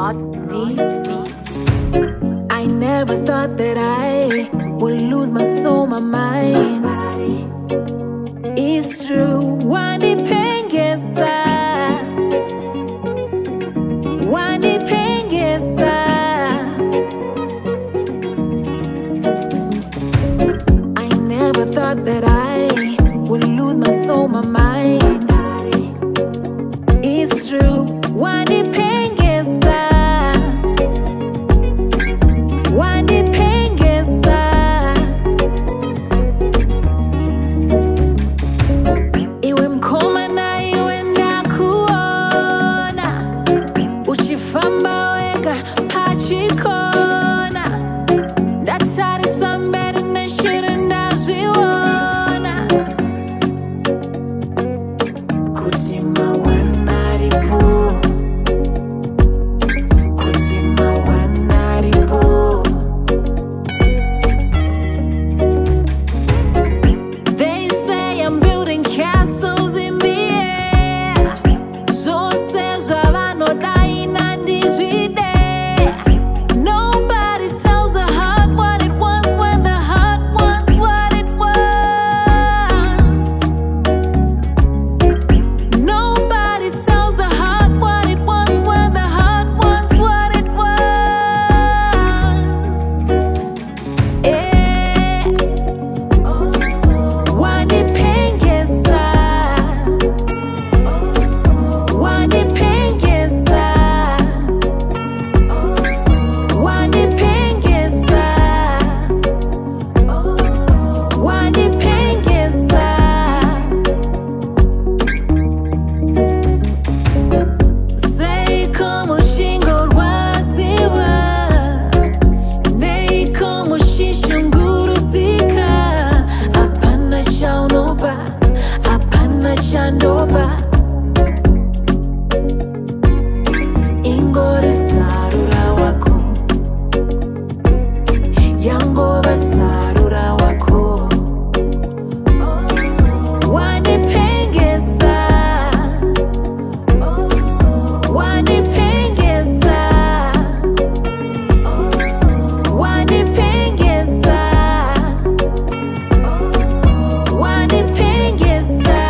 Me Beats. I never thought that I would lose my soul, my mind. It's true. Wanipengeza, wanipengeza. I never thought that I would lose my soul, my mind. It's true. Wanipengeza, wanipengeza. Iwe mkoma na iwe nakuona, uchifamba weka pachikona. Daktari sambere na shire ndaziona. Kutima wanaripo, kutima wanaripo. They say I'm building castles in the air. Zose zvavanodai nandizvide. Nobody tells the heart what it wants when the heart wants what it wants. Nobody tells the heart what it wants when the heart wants what it wants. Eh, wanipengeza, wanipengeza, wanipengeza, wanipengeza. Sei como shingo rwadziwa, nei como shishungurudzika. Hapana chaunobva, hapana chandobva. Ingori sarura wako, yangova sarura wako. Wanipengeza, wanipengeza, wanipengeza, wanipengeza.